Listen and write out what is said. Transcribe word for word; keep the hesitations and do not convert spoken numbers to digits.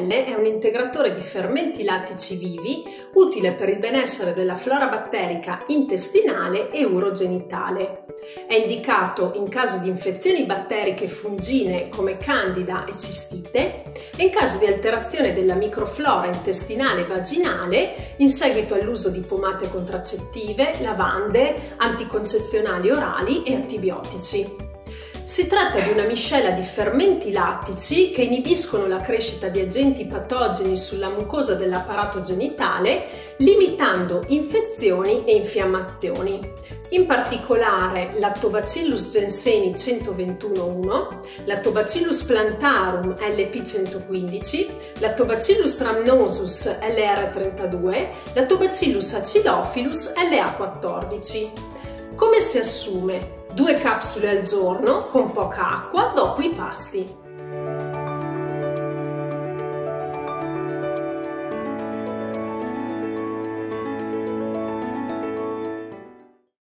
Femelle è un integratore di fermenti lattici vivi utile per il benessere della flora batterica intestinale e urogenitale. È indicato in caso di infezioni batteriche fungine come candida e cistite e in caso di alterazione della microflora intestinale e vaginale in seguito all'uso di pomate contraccettive, lavande, anticoncezionali orali e antibiotici. Si tratta di una miscela di fermenti lattici che inibiscono la crescita di agenti patogeni sulla mucosa dell'apparato genitale, limitando infezioni e infiammazioni. In particolare Lactobacillus gseni centoventuno uno, Lactobacillus plantarum L P centoquindici, Lactobacillus rhamnosus L R trentadue, Lactobacillus acidophilus L A quattordici. Come si assume? Due capsule al giorno con poca acqua dopo i pasti.